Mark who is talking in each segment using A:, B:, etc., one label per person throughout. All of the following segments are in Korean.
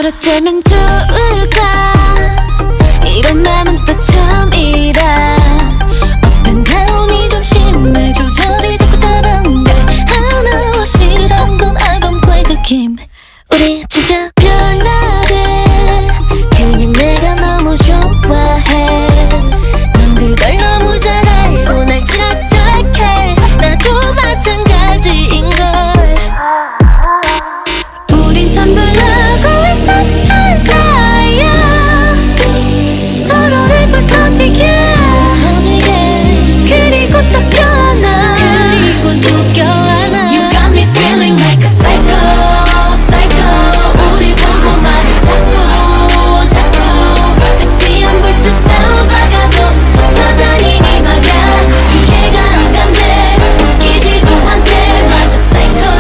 A: 어쩌면 좋을까 이런 맘은 또 처음이라 Up and down이 좀 심해 조절이 자꾸 다른데 하나 확실한 건 I don't play the game 우리 진짜 별나래 그냥 내가 너무 좋아해 넌 그걸 너무 잘 알고 날 착각해 나도 마찬가지인걸 우린 참 별나고 이상한 사이야 서로를 부서지게 그리고 또 껴안아 그리고 또 껴안아 You got me feeling like a psycho 우리 보고 말해 자꾸 다시 안 볼 듯 싸우다가도 붙어다니니 말야 이해가 안 간대 웃기지도 않대 맞아 psycho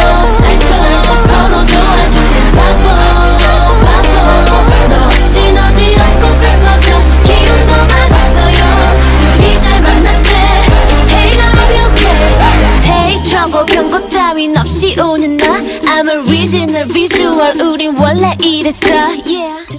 A: 서로 좋아질 땐 바보 너 없인 어지럽고 슬퍼져 기운도 막 없어요 둘이 잘 만났대 Hey I hope you okay Take trouble 경고 따윈 없이 오는 나 I'm a original visual 우린 원래 이랬어 yeah